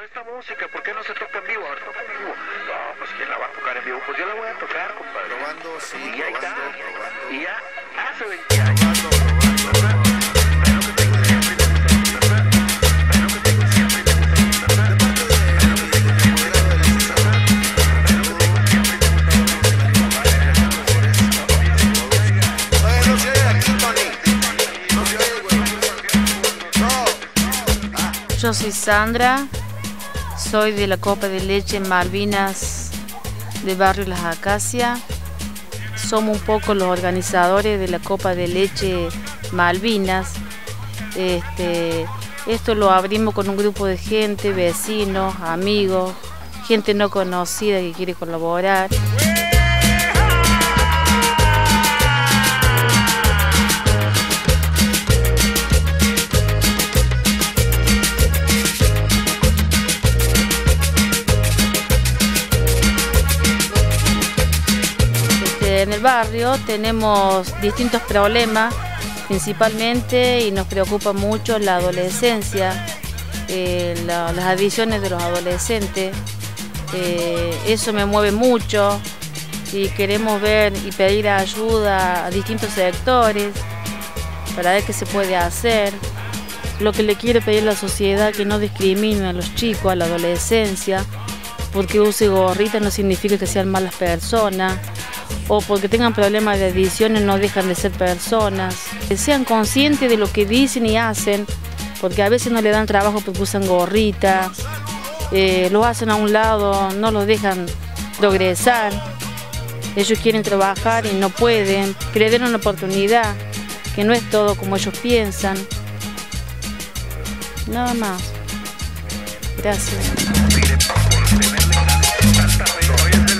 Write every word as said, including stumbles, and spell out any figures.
esta música, ¿por qué no se toca en vivo? A ver, toca en vivo. No, pues ¿quién la va a tocar en vivo? Pues yo la voy a tocar, compadre. Probando, sí, y ahí probando, está. probando. Y ya hace veinte años. Probando, probando. Pero que tengo siempre y me gusta, ¿verdad? Pero que tengo siempre y me gusta, ¿verdad? Yo soy Sandra, soy de la Copa de Leche Malvinas del barrio Las Acacias. Somos un poco los organizadores de la Copa de Leche Malvinas. Este, esto lo abrimos con un grupo de gente, vecinos, amigos, gente no conocida que quiere colaborar. En el barrio tenemos distintos problemas, principalmente, y nos preocupa mucho la adolescencia, eh, la, las adicciones de los adolescentes. Eh, eso me mueve mucho y queremos ver y pedir ayuda a distintos sectores para ver qué se puede hacer. Lo que le quiere pedir a la sociedad, que no discrimine a los chicos, a la adolescencia, porque use gorrita no significa que sean malas personas, o porque tengan problemas de adicciones no dejan de ser personas. Que sean conscientes de lo que dicen y hacen, porque a veces no le dan trabajo porque usan gorrita, eh, lo hacen a un lado, no los dejan progresar. Ellos quieren trabajar y no pueden, que le den una oportunidad, que no es todo como ellos piensan. Nada más. Gracias.